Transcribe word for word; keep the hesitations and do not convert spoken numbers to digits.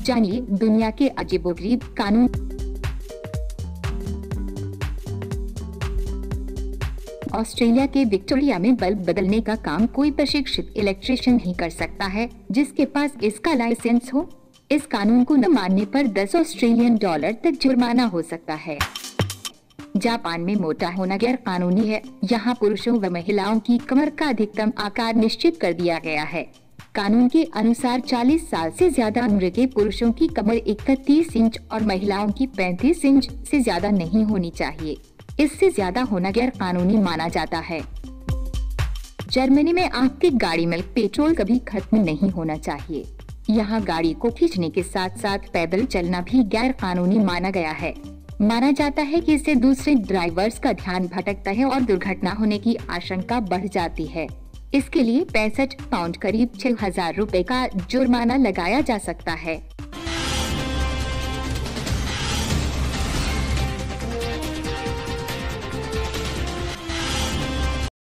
जानिए दुनिया के अजीबोगरीब कानून। ऑस्ट्रेलिया के विक्टोरिया में बल्ब बदलने का काम कोई प्रशिक्षित इलेक्ट्रीशियन नहीं कर सकता है जिसके पास इसका लाइसेंस हो। इस कानून को न मानने पर दस ऑस्ट्रेलियन डॉलर तक जुर्माना हो सकता है। जापान में मोटा होना गैर कानूनी है। यहाँ पुरुषों व महिलाओं की कमर का अधिकतम आकार निश्चित कर दिया गया है। कानून के अनुसार चालीस साल से ज्यादा उम्र के पुरुषों की कमर इकतीस इंच और महिलाओं की पैंतीस इंच से ज्यादा नहीं होनी चाहिए। इससे ज्यादा होना गैर कानूनी माना जाता है। जर्मनी में आपकी गाड़ी में पेट्रोल कभी खत्म नहीं होना चाहिए। यहाँ गाड़ी को खींचने के साथ साथ पैदल चलना भी गैर कानूनी माना गया है। माना जाता है कि इससे दूसरे ड्राइवर्स का ध्यान भटकता है और दुर्घटना होने की आशंका बढ़ जाती है। इसके लिए पैंसठ पाउंड करीब छह हजार रुपए का जुर्माना लगाया जा सकता है।